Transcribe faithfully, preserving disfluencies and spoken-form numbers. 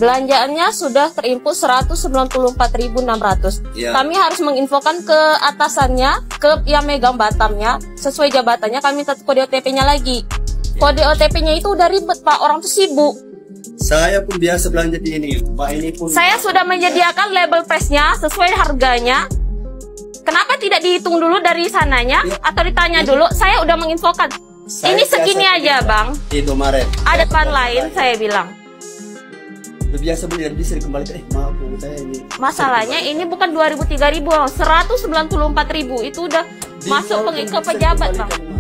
belanjaannya sudah terinput seratus sembilan puluh empat ribu enam ratus. Ya. Kami harus menginfokan ke atasannya, ke yang megang Batamnya, sesuai jabatannya kami minta kode O T P-nya lagi. Kode O T P-nya itu udah ribet, Pak, orang tuh sibuk. Saya pun biasa belanja di ini, Pak, ini pun. Saya sudah menyediakan label price-nya sesuai harganya. Kenapa tidak dihitung dulu dari sananya ya. Atau ditanya ya. Dulu? Saya udah menginfokan. Saya ini segini aja, Bang. Itu Maret. Ada depan lain, saya bilang. Biasa beli dan bisa dikembalikan. Eh, maaf Bu, saya ini. Masalahnya ini bukan dua ribu tiga ribu, seratus sembilan puluh empat ribu itu udah di masuk ke pejabat, Bang.